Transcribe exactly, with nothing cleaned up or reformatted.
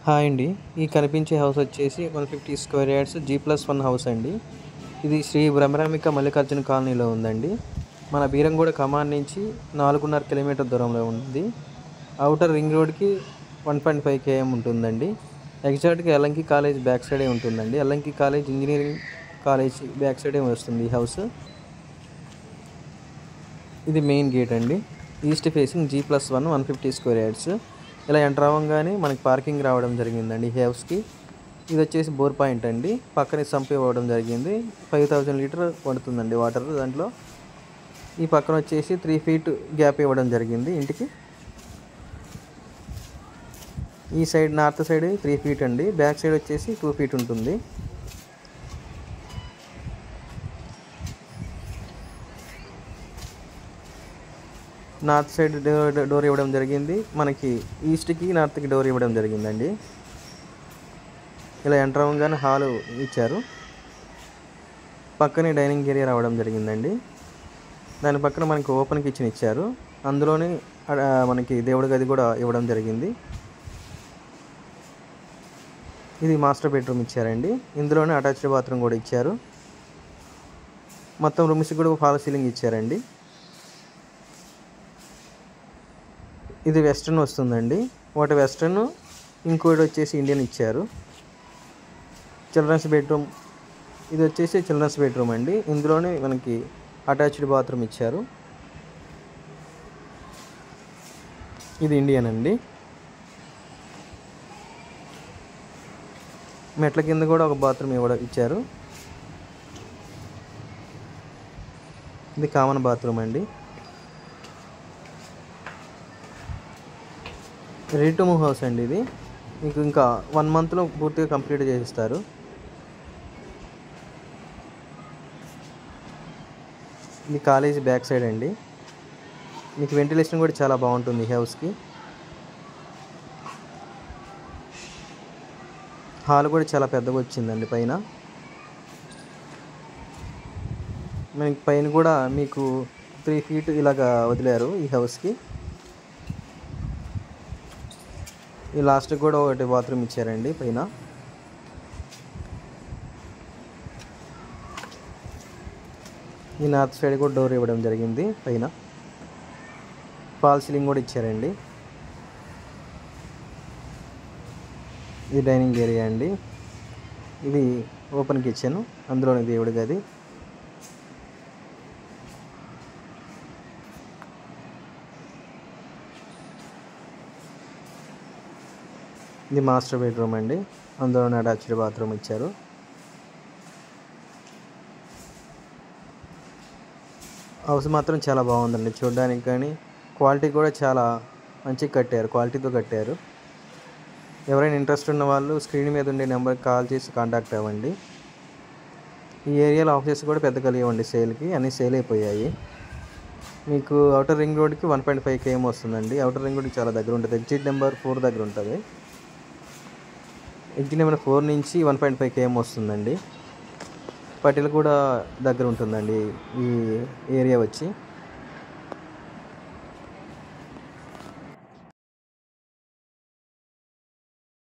Hi అండి. ఈ కనిపించే హౌస్ వచ్చేసి నూట యాభై square yards G plus one house అండి. ఇది శ్రీ బ్రహ్మరాంబిక మల్లికార్జున కాలనీలో ఉందండి. మన బీరంగూడ కమాన్ నుంచి నాలుగున్నర కిలోమీటర్ దూరంలో ఉంది. ఔటర్ రింగ్ రోడ్కి వన్ పాయింట్ ఫైవ్ కేఎం ఉంటుందండి. ఎగ్జాక్ట్గా ఎల్ఎంకి కాలేజ్ బ్యాక్ సైడే ఉంటుందండి. ఎల్ఎంకి కాలేజ్ ఇంజనీరింగ్ కాలేజ్ బ్యాక్ సైడే వస్తుంది ఈ హౌస్. ఇది మెయిన్ గేట్ అండి. East facing G plus one one fifty square yards. ఇలా ఎంటర్ అవ్వగానే మనకి పార్కింగ్ రావడం జరిగిందండి ఈ హౌస్కి. ఇది వచ్చేసి బోర్ పాయింట్ అండి. పక్కనే సంప్ ఇవ్వడం జరిగింది. ఫైవ్ థౌజండ్ లీటర్ పడుతుందండి వాటర్ దాంట్లో. ఈ పక్కన వచ్చేసి త్రీ ఫీట్ గ్యాప్ ఇవ్వడం జరిగింది ఇంటికి. ఈ side north side three feet అండి. బ్యాక్ సైడ్ వచ్చేసి టూ ఫీట్ ఉంటుంది. నార్త్ సైడ్ డోర్ ఇవ్వడం జరిగింది. మనకి ఈస్ట్కి నార్త్కి డోర్ ఇవ్వడం జరిగిందండి. ఇలా ఎంటర్ అవ్వగానే హాలు ఇచ్చారు. పక్కనే డైనింగ్ ఏరియా రావడం జరిగిందండి. దాని పక్కన మనకి ఓపెన్ కిచెన్ ఇచ్చారు. అందులోనే మనకి దేవుడి గది కూడా ఇవ్వడం జరిగింది. ఇది మాస్టర్ బెడ్రూమ్ ఇచ్చారండి. ఇందులోనే అటాచ్డ్ బాత్రూమ్ కూడా ఇచ్చారు. మొత్తం రూమ్స్కి కూడా ఫాల్ సీలింగ్ ఇచ్చారండి. ఇది వెస్ట్రన్ వస్తుందండి. ఒకటి వెస్ట్రన్, ఇంకోటి వచ్చేసి ఇండియన్ ఇచ్చారు. చిల్డ్రన్స్ బెడ్రూమ్, ఇది వచ్చేసి చిల్డ్రన్స్ బెడ్రూమ్ అండి. ఇందులోనే మనకి అటాచ్డ్ బాత్రూమ్ ఇచ్చారు. ఇది ఇండియన్ అండి. మెట్ల కింద కూడా ఒక బాత్రూమ్ ఇవ్వడం ఇచ్చారు. ఇది కామన్ బాత్రూమ్ అండి. రెడీ టు మూవ్ హౌస్ అండి. ఇది మీకు ఇంకా వన్ మంత్లో పూర్తిగా కంప్లీట్ చేసిస్తారు. ఇది కాలేజీ బ్యాక్ సైడ్ అండి. మీకు వెంటిలేషన్ కూడా చాలా బాగుంటుంది ఈ హౌస్కి. హాల్ కూడా చాలా పెద్దగా వచ్చిందండి పైన. మనకి పైన కూడా మీకు త్రీ ఫీట్ ఇలాగా వదిలారు ఈ హౌస్కి. ఈ లాస్ట్కి కూడా ఒకటి బాత్రూమ్ ఇచ్చారండి పైన. ఈ నార్త్ సైడ్ కూడా డోర్ ఇవ్వడం జరిగింది పైన. ఫాల్ సీలింగ్ కూడా ఇచ్చారండి. ఇది డైనింగ్ ఏరియా అండి. ఇది ఓపెన్ కిచెన్, అందులోని దేవుడి గది. ఇది మాస్టర్ బెడ్రూమ్ అండి. అందులోనే అటాచ్డ్ బాత్రూమ్ ఇచ్చారు. హౌస్ మాత్రం చాలా బాగుందండి చూడడానికి, కానీ క్వాలిటీ కూడా చాలా మంచిగా కట్టారు, క్వాలిటీతో కట్టారు. ఎవరైనా ఇంట్రెస్ట్ ఉన్న వాళ్ళు స్క్రీన్ మీద ఉండే నెంబర్కి కాల్ చేసి కాంటాక్ట్ అవ్వండి. ఈ ఏరియాలో ఆఫీసెస్ కూడా పెద్ద కలిగివ్వండి సేల్కి, అన్నీ సేల్ అయిపోయాయి. మీకు అవుటర్ రింగ్ రోడ్కి వన్ పాయింట్ ఫైవ్ కేఎం వస్తుందండి. అవుటర్ రింగ్ రోడ్కి చాలా దగ్గర ఉంటుంది. ఎగ్జిట్ నెంబర్ ఫోర్ దగ్గర ఉంటుంది. ఎగ్జిట్ నెంబర్ ఫోర్ నుంచి వన్ పాయింట్ ఫైవ్ కేఎం వస్తుందండి. పటేల్ కూడా దగ్గర ఉంటుందండి ఈ ఏరియా వచ్చి.